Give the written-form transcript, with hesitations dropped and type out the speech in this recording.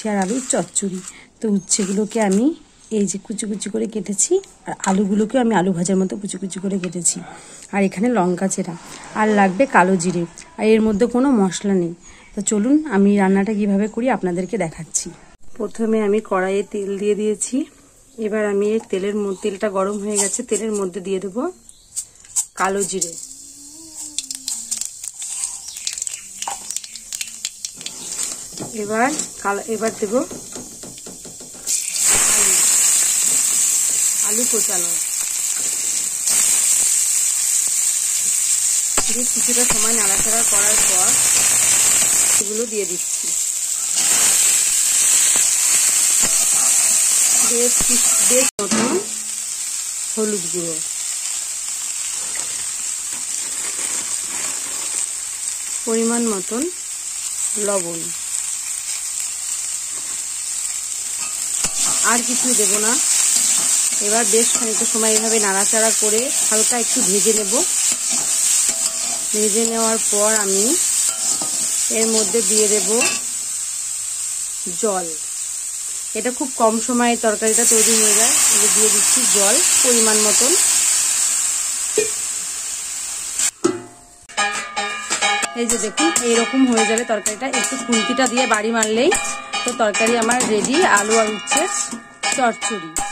আর আলুর চচ্চড়ি। তো উচ্ছেগুলোকে আমি এই যে কুচি কুচি করে কেটেছি, আর আলুগুলোকেও আমি আলু ভাজার মতো কুচি কুচি করে কেটেছি। আর এখানে লঙ্কা চেরা, আর লাগবে কালো জিরে, আর এর মধ্যে কোনো মশলা নেই। তো চলুন আমি রান্নাটা কিভাবে করি আপনাদেরকে দেখাচ্ছি। প্রথমে আমি কড়াইয়ে তেল দিয়ে দিয়েছি। এবার আমি এই তেলটা গরম হয়ে গেছে, তেলের মধ্যে দিয়ে দেবো কালো জিরে। এবার দেব আলু কোচানো। কিছুটা সময় নাড়াচাড়া করার পর এগুলো দিয়ে দিচ্ছি। বেশ মতন হলুদ গুঁড়ো, পরিমাণ মতন লবণ, আর কিছুই দেব না। এবার বেশ খানিকটা সময় এভাবে নাড়াচাড়া করে হালকা একটু ভেজে নেব। ভেজে নেওয়ার পর আমি এর মধ্যে দিয়ে দেব জল। এটা খুব কম সময়ে তরকারিটা তৈরি হয়ে যায়। দিয়ে দিচ্ছি জল পরিমাণ মতন। এই যে দেখুন, এইরকম হয়ে যাবে তরকারিটা। একটু খুন্তিটা দিয়ে বাড়ি মারলেই তো তরকারি আমার রেডি, আলু আর উচ্ছে চচ্চড়ি।